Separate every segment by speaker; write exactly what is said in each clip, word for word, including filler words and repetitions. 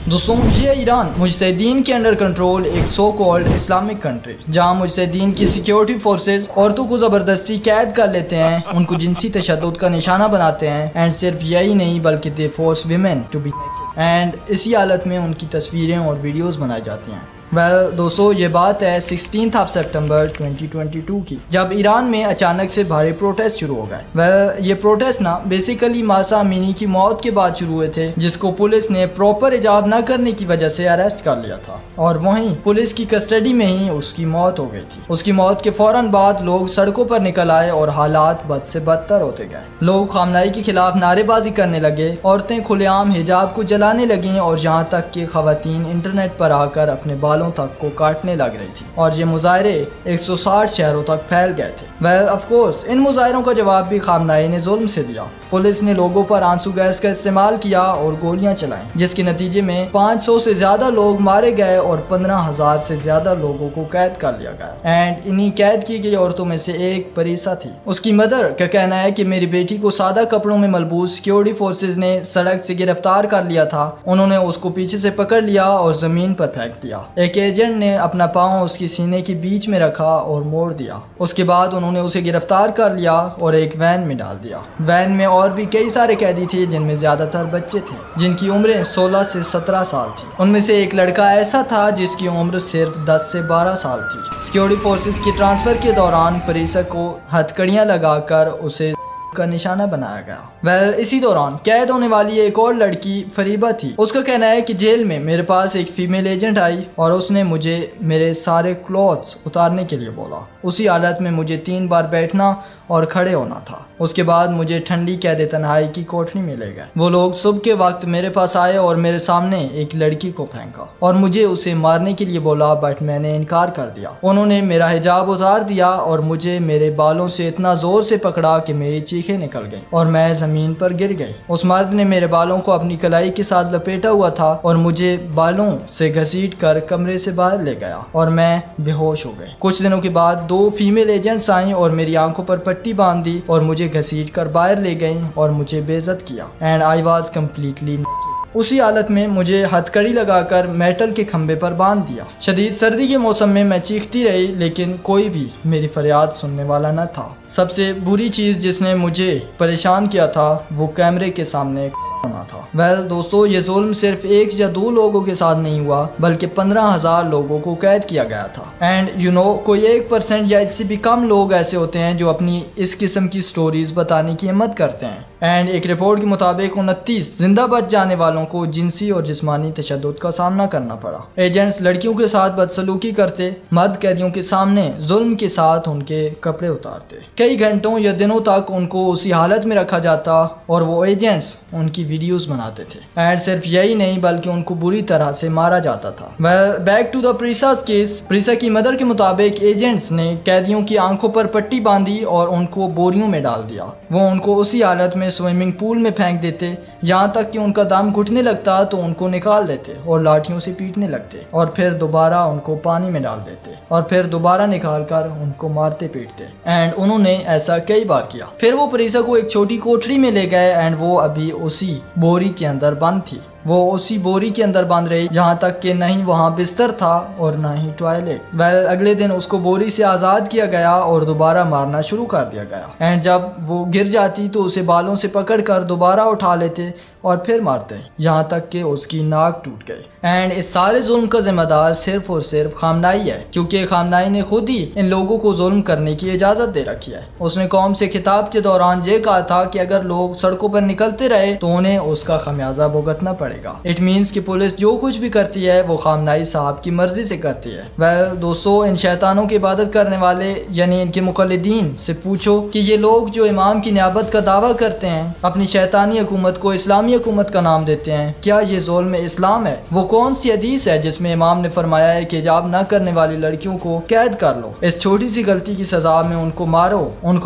Speaker 1: दोस्तों ये ईरान मुजतहिदीन के अंडर कंट्रोल एक सो कॉल्ड इस्लामिक कंट्री, जहाँ मुजतहिदीन की सिक्योरिटी फोर्सेज औरतों को ज़बरदस्ती कैद कर लेते हैं, उनको जिनसी तशद्दुद का निशाना बनाते हैं एंड सिर्फ यही नहीं बल्कि they force women to be and इसी हालत में उनकी तस्वीरें और वीडियोस बनाई जाती हैं। वेल well, दोस्तों ये बात है सिक्सटीन्थ ऑफ सितंबर ट्वेंटी ट्वेंटी टू की, जब ईरान में अचानक से भारी प्रोटेस्ट शुरू हो गए। वेल well, ये प्रोटेस्ट ना बेसिकली मासा अमीनी की मौत के बाद शुरू हुए थे, जिसको पुलिस ने प्रॉपर हिजाब न करने की वजह से अरेस्ट कर लिया था और वहीं पुलिस की कस्टडी में ही उसकी मौत हो गई थी। उसकी मौत के फौरन बाद लोग सड़कों पर निकल आए और हालात बद से बदतर होते गए। लोग खामनाई के खिलाफ नारेबाजी करने लगे, औरतें खुलेआम हिजाब को जलाने लगी और यहाँ तक कि खवातीन इंटरनेट पर आकर अपने बाल तक को काटने लग रही थी और ये मुजाहरे एक सौ साठ शहरों तक फैल गए थे। वेल ऑफ कोर्स इन मुजाहरों का जवाब भी खामनाई ने जुल्म से दिया। पुलिस ने लोगों पर आंसू गैस का इस्तेमाल किया और गोलियां चलाई, जिसके नतीजे में पाँच सौ से ज्यादा लोग मारे गए और पंद्रह हजार से ज्यादा लोगों को कैद कर लिया गया। एंड इन्हीं कैद की गई औरतों में से एक परीसा थी। उसकी मदर का कहना है कि मेरी बेटी को सादा कपड़ों में मलबूस सिक्योरिटी फोर्सेज ने सड़क से गिरफ्तार कर लिया था। उन्होंने उसको पीछे से पकड़ लिया और जमीन पर फेंक दिया। एक एजेंट ने अपना पांव उसकी सीने के बीच में रखा और मोड़ दिया। उसके बाद उन्होंने उसे गिरफ्तार कर लिया और एक वैन में डाल दिया। वैन में और भी कई सारे कैदी थे, जिनमें ज्यादातर बच्चे थे जिनकी उम्रें सोलह से सत्रह साल थी। उनमें से एक लड़का ऐसा था जिसकी उम्र सिर्फ दस से बारह साल थी। सिक्योरिटी फोर्सेस के ट्रांसफर के दौरान परीसा को हथकड़ियां लगाकर उसे का निशाना बनाया गया। वेल well, इसी दौरान कैद होने वाली एक और लड़की फरीबा थी। उसका कहना है कि जेल में मेरे पास एक फीमेल एजेंट आई और उसने मुझे मेरे सारे क्लॉथ्स उतारने के लिए बोला। उसी हालत में मुझे तीन बार बैठना और खड़े होना था। उसके बाद मुझे ठंडी कैद तन्हाई की कोठरी में ले गए। वो लोग सुबह के वक्त मेरे पास आए और मेरे सामने एक लड़की को फेंका और मुझे उसे मारने के लिए बोला, बट मैंने इनकार कर दिया। उन्होंने मेरा हिजाब उतार दिया और मुझे मेरे बालों से इतना जोर से पकड़ा कि मेरी चीखें निकल गई और मैं जमीन पर गिर गई। उस मर्द ने मेरे बालों को अपनी कलाई के साथ लपेटा हुआ था और मुझे बालों से घसीट कर कमरे से बाहर ले गया और मैं बेहोश हो गई। कुछ दिनों के बाद दो फीमेल एजेंट्स आई और मेरी आंखों पर पट्टी बांध दी और मुझे घसीट कर बाहर ले गई और मुझे बेइज्जत किया। एंड आई वॉज कम्प्लीटली उसी हालत में मुझे हथकड़ी लगाकर मेटल के खंबे पर बांध दिया। शदीद सर्दी के मौसम में मैं चीखती रही, लेकिन कोई भी मेरी फरियाद सुनने वाला न था। सबसे बुरी चीज़ जिसने मुझे परेशान किया था वो कैमरे के सामने होना था। वेल well, दोस्तों ये जुल्म सिर्फ एक या दो लोगों के साथ नहीं हुआ, बल्कि पंद्रह हजार लोगों को कैद किया गया था। एंड यू नो कोई एक परसेंट या इससे भी कम लोग ऐसे होते हैं जो अपनी इस किस्म की स्टोरीज बताने की हिम्मत करते हैं। एंड एक रिपोर्ट के मुताबिक उनतीस जिंदा बच जाने वालों को जिनसी और जिस्मानी तशद्दुद का सामना करना पड़ा। एजेंट्स लड़कियों के साथ बदसलूकी करते, मर्द कैदियों के सामने जुल्म के साथ उनके कपड़े उतारते। कई घंटों या दिनों तक उनको उसी हालत में रखा जाता और वो एजेंट्स उनकी वीडियोस बनाते थे। एंड सिर्फ यही नहीं बल्कि उनको बुरी तरह से मारा जाता था। वेल बैक टू द प्रीसा's केस। प्रीसा की मदर के मुताबिक एजेंट्स ने कैदियों की आंखों पर पट्टी बांधी और उनको बोरियों में डाल दिया। वो उनको उसी हालत में स्विमिंग पूल में फेंक देते, यहाँ तक कि उनका दम घुटने लगता तो उनको निकाल देते और लाठियों से पीटने लगते और फिर दोबारा उनको पानी में डाल देते और फिर दोबारा निकाल कर उनको मारते पीटते। एंड उन्होंने ऐसा कई बार किया। फिर वो प्रीसा को एक छोटी कोठरी में ले गए एंड वो अभी उसी बोरी के अंदर बंद थी। वो उसी बोरी के अंदर बंद रही, जहाँ तक कि न ही वहाँ बिस्तर था और न ही टॉयलेट। वेल अगले दिन उसको बोरी से आज़ाद किया गया और दोबारा मारना शुरू कर दिया गया। एंड जब वो गिर जाती तो उसे बालों से पकड़कर दोबारा उठा लेते और फिर मारते, यहाँ तक कि उसकी नाक टूट गई। एंड इस सारे जुल्म का जिम्मेदार सिर्फ और सिर्फ खामनाई है, क्योंकि खामनाई ने खुद ही इन लोगों को जुल्म करने की इजाज़त दे रखी है। उसने कौम से खिताब के दौरान ये कहा था कि अगर लोग सड़कों पर निकलते रहे तो उन्हें उसका खमियाजा भुगतना पड़ेगा। इट मीन्स कि पुलिस जो कुछ भी करती है वो खामनाई साहब की मर्जी से करती है। वेल दोस्तों इन शैतानों की इबादत करने वाले यानी इनके मुकल्लिदीन से पूछो कि ये लोग जो इमाम की नियाबत का दावा करते हैं, अपनी शैतानी हुकूमत को इस्लामी हुकूमत का नाम देते हैं, क्या ये जुल्म इस्लाम है? वो कौन सी हदीस है जिसमें इमाम ने फरमाया है कि हिजाब न करने वाली लड़कियों को कैद कर लो, इस छोटी सी गलती की सजा में उनको मारो, उनका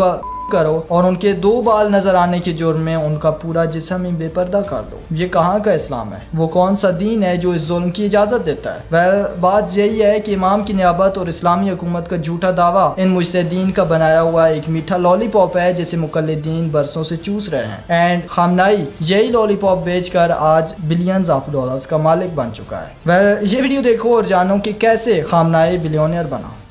Speaker 1: करो और उनके दो बाल नजर आने के जुर्म में उनका पूरा जिस्म ही बेपर्दा कर दो। ये कहाँ का इस्लाम है? वो कौन सा दीन है जो इस जुल्म की इजाजत देता है? वह बात यही है कि इमाम की नियाबत और इस्लामी हुकूमत का झूठा दावा इन मुजतहिदीन का बनाया हुआ एक मीठा लॉलीपॉप है जिसे मुकल्लिदीन बरसों से चूस रहे हैं। एंड खामनाई यही लॉलीपॉप बेचकर आज बिलियंस ऑफ डॉलर्स का मालिक बन चुका है। वह ये वीडियो देखो और जानो कि कैसे खामनाई बिलियनियर बना।